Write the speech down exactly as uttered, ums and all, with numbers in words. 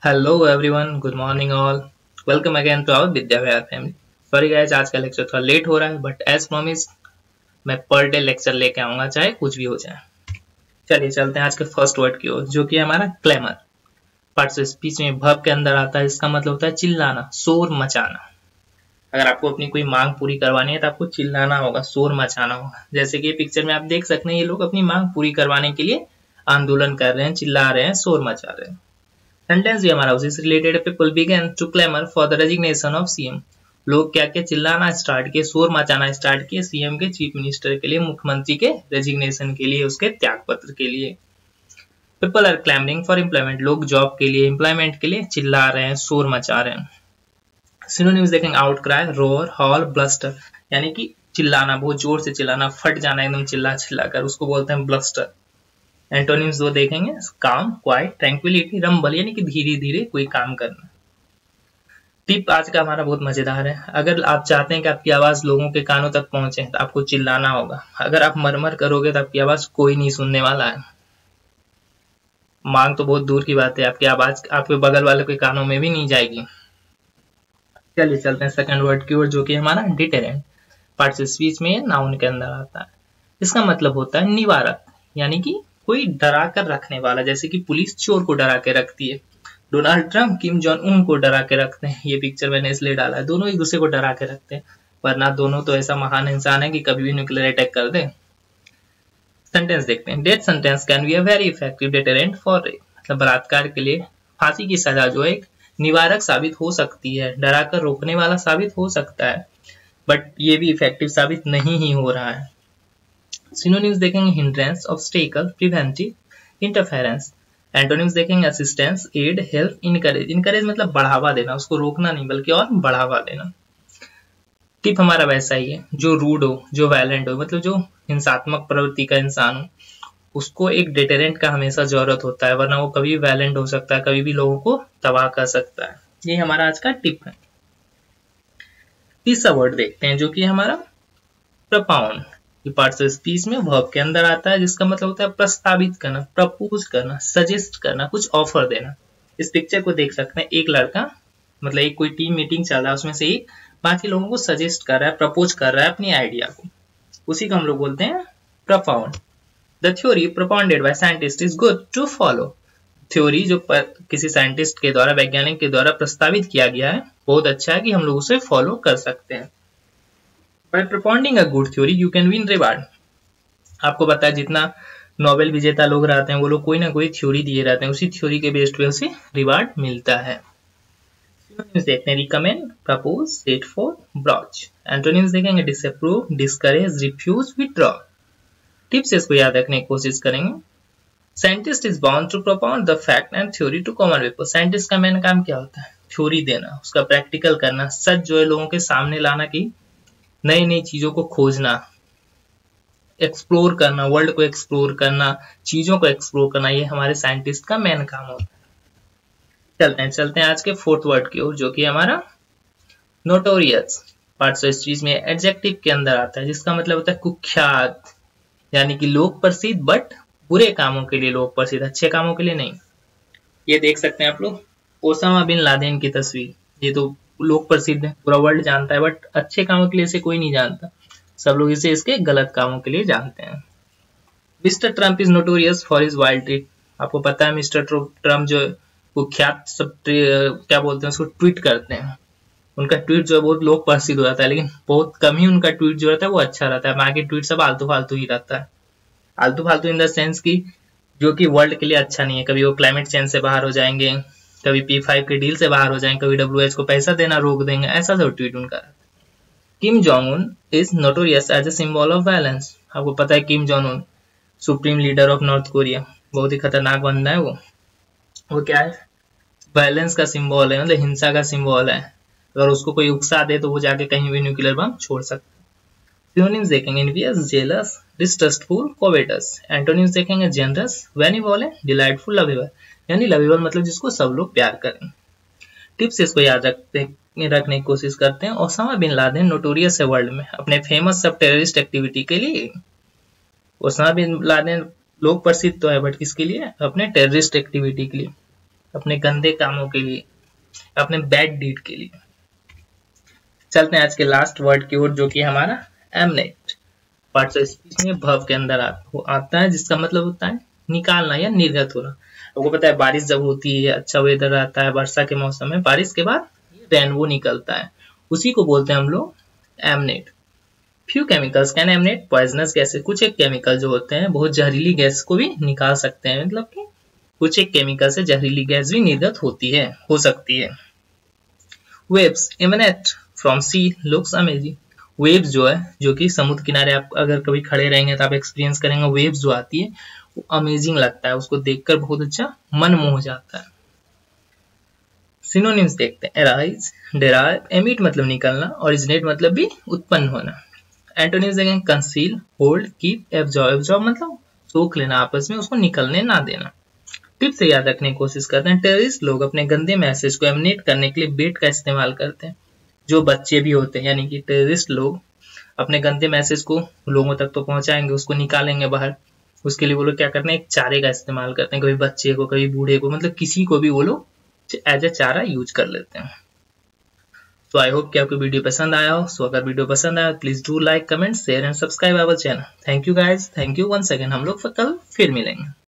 Hello everyone, good morning all. Welcome again to our Vidya Vihar family. Sorry guys, आज का lecture थोड़ा late हो रहा है, बट एज प्रॉमिस मैं पर डे लेक्चर लेके आऊंगा, चाहे कुछ भी हो जाए। चलिए चलते हैं आज के फर्स्ट वर्ड की ओर, जो कि हमारा क्लेमर। पार्ट्स ऑफ स्पीच में वर्ब के अंदर आता है, इसका मतलब होता है चिल्लाना, शोर मचाना। अगर आपको अपनी कोई मांग पूरी करवानी है तो आपको चिल्लाना होगा, शोर मचाना होगा। जैसे कि पिक्चर में आप देख सकते हैं, ये लोग अपनी मांग पूरी करवाने के लिए आंदोलन कर रहे हैं, चिल्ला रहे हैं, शोर मचा रहे हैं। सेंटेंस भी हमारा उसी से रिलेटेड है। People begin to clamour for the resignation of CM. लोग क्या क्या चिल्लाना स्टार्ट किए, शोर मचाना स्टार्ट किए सीएम के, चीफ मिनिस्टर के लिए, मुख्यमंत्री के रेजिग्नेशन के लिए, उसके त्याग पत्र के लिए। People are clamouring for employment. लोग जॉब के लिए, एम्प्लॉयमेंट के लिए चिल्ला रहे हैं, शोर मचा रहे हैं। सिनोनिम्स देखेंगे, आउटक्राई, रोर, हॉल, ब्लस्टर, यानी कि चिल्लाना, बहुत जोर से चिल्लाना, फट जाना एकदम चिल्ला चिल्ला कर, उसको बोलते हैं ब्लस्टर। एंटोनिम्स दो देखेंगे, काम, क्वाइट, ट्रैंक्विलिटी, रंबल, यानी कि धीरे धीरे कोई काम करना। टिप आज का हमारा बहुत मजेदार है। अगर आप चाहते हैं कि आपकी आवाज लोगों के कानों तक पहुंचे तो आपको चिल्लाना होगा। अगर आप मरमर करोगे तो आपकी आवाज कोई नहीं सुनने वाला है। मांग तो बहुत दूर की बात है, आपकी आवाज आपके बगल वाले के कानों में भी नहीं जाएगी। चलिए चलते हैं सेकंड वर्ड की ओर, जो कि हमारा डिटेरेंट। पार्ट्स ऑफ स्पीच में नाउन के अंदर आता है। इसका मतलब होता है निवारक, यानी कि कोई डरा कर रखने वाला। जैसे कि पुलिस चोर को डरा के रखती है, डोनाल्ड ट्रंप किम जोंग उन को डरा के रखते हैं। ये पिक्चर मैंने इसलिए डाला है, दोनों एक दूसरे को डरा के रखते हैं, वरना दोनों तो ऐसा महान इंसान है कि कभी भी न्यूक्लियर अटैक कर दे। सेंटेंस देखते हैं। Death sentence can be a very effective deterrent for rape. मतलब बलात्कार के लिए फांसी की सजा जो है एक निवारक साबित हो सकती है, डरा कर रोकने वाला साबित हो सकता है, बट ये भी इफेक्टिव साबित नहीं ही हो रहा है। सिनोनिम्स देखेंगे, hindrance, obstacle, preventive, interference. Antonyms देखेंगे, assistance, aid, help, encourage. Encourage मतलब बढ़ावा देना, उसको रोकना नहीं बल्कि और बढ़ावा देना। टिप हमारा वैसा ही है, जो रूड हो, जो वायलेंट हो, मतलब जो हिंसात्मक प्रवृत्ति का इंसान हो, उसको एक डिटेरेंट का हमेशा जरूरत होता है, वरना वो कभी वायलेंट हो सकता है, कभी भी लोगों को तबाह कर सकता है। ये हमारा आज का टिप है। तीसरा वर्ड देखते हैं, जो कि हमारा प्रपाउंड। ये पार्ट्स ऑफ स्पीच में वर्ब के अंदर आता है, जिसका मतलब होता है प्रस्तावित करना, प्रपोज करना, सजेस्ट करना, कुछ ऑफर देना। इस पिक्चर को देख सकते हैं, एक लड़का, मतलब एक कोई टीम मीटिंग चल रहा है, उसमें से एक बाकी लोगों को सजेस्ट कर रहा है, प्रपोज कर रहा है अपनी आइडिया को, उसी को हम लोग बोलते हैं propound. The theory propounded by scientist is good to follow। Theory जो पर, किसी साइंटिस्ट के द्वारा, वैज्ञानिक के द्वारा प्रस्तावित किया गया है, बहुत अच्छा है कि हम लोग उसे फॉलो कर सकते हैं। By propounding a good theory, you can win reward। आपको पता है, जितना नोबेल विजेता लोग रहते हैं, वो लोग कोई ना कोई थ्योरी दिए रहते हैं, उसी थ्योरी के बेस्ड पे उसे रिवार्ड मिलता है। देखते हैं, recommend, propose, set forth, broach. Antonyms देखेंगे, disapprove, discourage, refuse, withdraw. Tips से इसको याद रखने की कोशिश करेंगे। Scientist is bound to propound the fact and theory to common people. Scientist का मेन काम क्या होता है? थ्योरी देना, उसका प्रैक्टिकल करना, सच जो है लोगों के सामने लाना, की नई नई चीजों को खोजना, एक्सप्लोर करना, वर्ल्ड को एक्सप्लोर करना, चीजों को एक्सप्लोर करना, ये हमारे साइंटिस्ट का मेन काम होता है। चलते हैं चलते हैं आज के फोर्थ वर्ड की ओर, जो कि हमारा नोटोरियस। पार्ट्स ऑफ स्पीच में एडजेक्टिव के अंदर आता है, जिसका मतलब होता है कुख्यात, यानी कि लोक प्रसिद्ध, बट बुरे कामों के लिए लोक प्रसिद्ध, अच्छे कामों के लिए नहीं। ये देख सकते हैं आप लोग, ओसामा बिन लादेन की तस्वीर, ये तो लोक प्रसिद्ध है, पूरा वर्ल्ड जानता है, बट अच्छे कामों के लिए इसे कोई नहीं जानता, सब लोग इसे इसके गलत कामों के लिए जानते हैं। Mister Trump is notorious for his wild tweet. आपको पता है मिस्टर ट्रंप जो कुख्यात सब क्या बोलते हैं उसको ट्वीट करते हैं, उनका ट्वीट जो है बहुत लोक प्रसिद्ध हो जाता है, लेकिन बहुत कम ही उनका ट्वीट जो रहता है वो अच्छा रहता है, बाकी ट्वीट सब आलतू फालतू ही रहता है। आलतू फालतू इन द सेंस की जो कि वर्ल्ड के लिए अच्छा नहीं है। कभी वो क्लाइमेट चेंज से बाहर हो जाएंगे, कभी पी फाइव के डील से बाहर हो जाएंगे, कभी डब्ल्यू एच को पैसा देना रोक देंगे, ऐसा सब ट्वीट उनका रहता है। Kim Jong Un is notorious as a symbol of violence. आपको पता है Kim Jong Un supreme leader of North Korea, बहुत ही खतरनाक बंदा है वो वो क्या है, वायलेंस का सिंबल है, मतलब हिंसा का सिंबल है। अगर उसको कोई उकसा दे तो वो जाके कहीं भी न्यूक्लियर बम छोड़ सकता है। सिनोनिम्स देखेंगे, envious, jealous, distrustful, covetous. Antonyms देखेंगे, जेनरस, बेनिवोलेंट, डिलाइटफुल, लवेबल, यानी लवेबल मतलब जिसको सब लोग प्यार करें। टिप्स इसको याद रखते रखने की कोशिश करते हैं। ओसामा बिन लादेन नोटोरियस है वर्ल्ड में अपने फेमस सब टेररिस्ट एक्टिविटी के लिए। ओसामा बिन लादेन लोग प्रसिद्ध तो है, बट किसके लिए? अपने टेररिस्ट एक्टिविटी के लिए। अपने गंदे कामों के लिए, अपने बैड डीड के लिए। चलते हैं आज के लास्ट वर्ड की ओर, जो कि हमारा एमनेट। पार्ट्स ऑफ स्पीच में वर्ब के अंदर आ, वो आता है, जिसका मतलब होता है निकालना या निर्गत होना। आपको पता है बारिश जब होती है, अच्छा वेदर आता है, वर्षा के मौसम में बारिश के बाद रेनबो निकलता है, उसी को बोलते हैं हम लोग emanate. Few chemicals can emanate poisonous gases. कुछ एक केमिकल जो होते हैं बहुत जहरीली गैस को भी निकाल सकते हैं, मतलब कि कुछ एक केमिकल से जहरीली गैस भी निर्गत होती है, हो सकती है। Waves emanate from sea looks amazing. Waves जो है, जो कि समुद्र किनारे आप अगर कभी खड़े रहेंगे तो आप एक्सपीरियंस करेंगे, वेव्स जो आती है वो अमेजिंग लगता है, उसको देखकर बहुत अच्छा मन मोह जाता है। सिनोनिम्स देखते हैं। अराइज, डेराइव, एमिट मतलब निकलना, ओरिजिनेट मतलब भी उत्पन्न होना। एंटोनिम्स देखेंगे। Conceal, hold, keep, absorb. Absorb मतलब सोख लेना आपस में, उसको निकलने ना देना। टिप से याद रखने की कोशिश करते हैं। टेररिस्ट लोग अपने गंदे मैसेज को एमिनेट करने के लिए बेट का इस्तेमाल करते हैं। जो बच्चे भी होते हैं, यानी कि टेररिस्ट लोग अपने गंदे मैसेज को लोगों तक तो पहुंचाएंगे, उसको निकालेंगे बाहर। उसके लिए वो लोग क्या करते हैं, एक चारे का इस्तेमाल करते हैं, कभी बच्चे को, कभी बूढ़े को, मतलब किसी को भी वो लोग एज ए चारा यूज कर लेते हैं। तो आई होप कि आपको वीडियो पसंद आया हो। सो अगर वीडियो पसंद आया please do like, comment, share and subscribe our channel. Thank you guys, thank you once again. हम लोग कल फिर मिलेंगे।